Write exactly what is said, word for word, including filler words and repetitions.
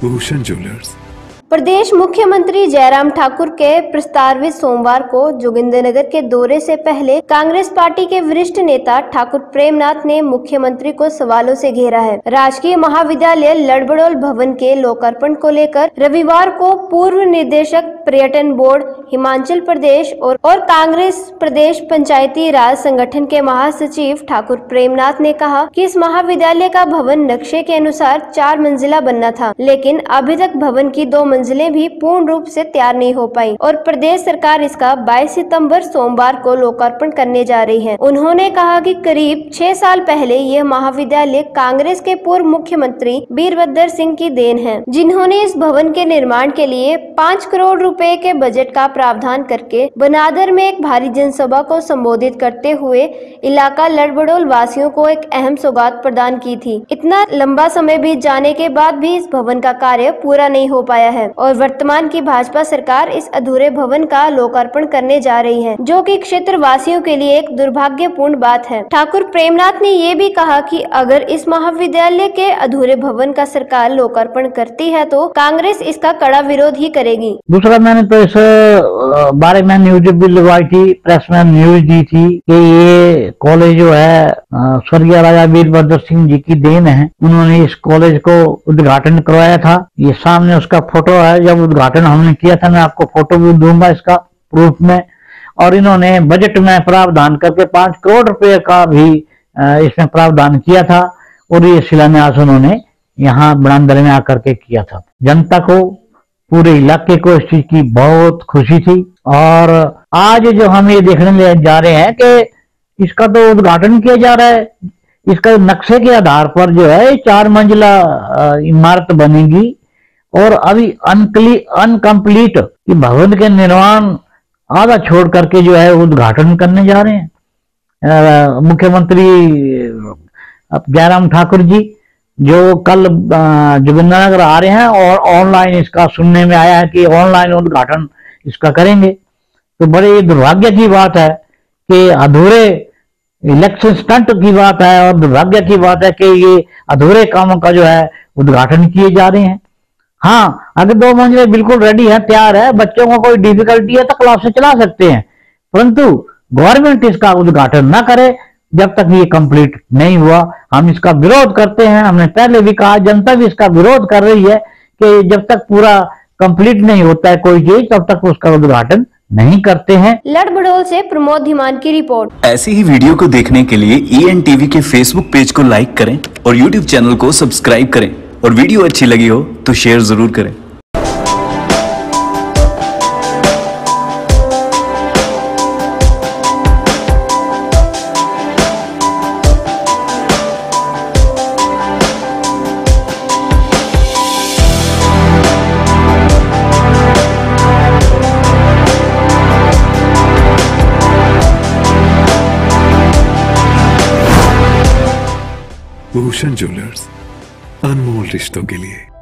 Bhushan jewellers. प्रदेश मुख्यमंत्री जयराम ठाकुर के प्रस्तावित सोमवार को जोगिंद्रनगर के दौरे से पहले कांग्रेस पार्टी के वरिष्ठ नेता ठाकुर प्रेमनाथ ने मुख्यमंत्री को सवालों से घेरा है। राजकीय महाविद्यालय लड़बड़ोल भवन के लोकार्पण को लेकर रविवार को पूर्व निदेशक पर्यटन बोर्ड हिमाचल प्रदेश और, और कांग्रेस प्रदेश पंचायती राज संगठन के महासचिव ठाकुर प्रेमनाथ ने कहा कि इस महाविद्यालय का भवन नक्शे के अनुसार चार मंजिला बनना था, लेकिन अभी तक भवन की दो मंजिलें भी पूर्ण रूप से तैयार नहीं हो पाई और प्रदेश सरकार इसका बाईस सितंबर सोमवार को लोकार्पण करने जा रही है। उन्होंने कहा कि करीब छह साल पहले यह महाविद्यालय कांग्रेस के पूर्व मुख्यमंत्री वीरभद्र सिंह की देन है, जिन्होंने इस भवन के निर्माण के लिए पाँच करोड़ रुपए के बजट का प्रावधान करके बनादर में एक भारी जनसभा को संबोधित करते हुए इलाका लड़बड़ोल वासियों को एक अहम सौगात प्रदान की थी। इतना लंबा समय बीत जाने के बाद भी इस भवन का कार्य पूरा नहीं हो पाया है और वर्तमान की भाजपा सरकार इस अधूरे भवन का लोकार्पण करने जा रही है, जो कि क्षेत्र वासियों के लिए एक दुर्भाग्यपूर्ण बात है। ठाकुर प्रेमनाथ ने ये भी कहा कि अगर इस महाविद्यालय के अधूरे भवन का सरकार लोकार्पण करती है तो कांग्रेस इसका कड़ा विरोध ही करेगी। दूसरा, मैंने तो इस बारे में न्यूज भी लगवाई थी, प्रेस में न्यूज दी थी कि ये कॉलेज जो है स्वर्गीय राजा वीरभद्र सिंह जी की देन है। उन्होंने इस कॉलेज को उद्घाटन करवाया था। ये सामने उसका फोटो है, जब उद्घाटन हमने किया था, मैं आपको फोटो भी दूंगा इसका प्रूफ में। और इन्होंने बजट में प्रावधान करके पांच करोड़ रुपए का भी इसमें प्रावधान किया था और ये शिलान्यास उन्होंने यहाँ बनांदर में आकर के किया था। जनता को, पूरे इलाके को इस चीज की बहुत खुशी थी। और आज जो हम ये देखने जा रहे हैं कि इसका तो उद्घाटन किया जा रहा है, इसका नक्शे के आधार पर जो है चार मंजिला इमारत बनेगी और अभी अनकम्प्लीट भवन के निर्माण आधा छोड़ करके जो है उद्घाटन करने जा रहे हैं। मुख्यमंत्री जयराम ठाकुर जी जो कल जोगिंद्रनगर आ रहे हैं और ऑनलाइन इसका सुनने में आया है कि ऑनलाइन उद्घाटन इसका करेंगे। तो बड़े दुर्भाग्य की बात है कि अधूरे इलेक्शन स्टंट की बात है और दुर्भाग्य की बात है कि ये अधूरे कामों का जो है उद्घाटन किए जा रहे हैं। हाँ, अगर दो मंजिले बिल्कुल रेडी है, तैयार है, बच्चों को कोई डिफिकल्टी है तो क्लास से चला सकते हैं, परंतु गवर्नमेंट इसका उद्घाटन ना करे जब तक ये कंप्लीट नहीं हुआ। हम इसका विरोध करते हैं। हमने पहले भी कहा, जनता भी इसका विरोध कर रही है कि जब तक पूरा कंप्लीट नहीं होता है कोई चीज, तब तक उसका उद्घाटन नहीं करते हैं। लड़बड़ोल से प्रमोद धीमान की रिपोर्ट। ऐसी ही वीडियो को देखने के लिए ई एन टीवी के फेसबुक पेज को लाइक करें और यूट्यूब चैनल को सब्सक्राइब करें और वीडियो अच्छी लगी हो तो शेयर जरूर करें। भूषण ज्वेलर्स, अनमोल रिश्तों के लिए।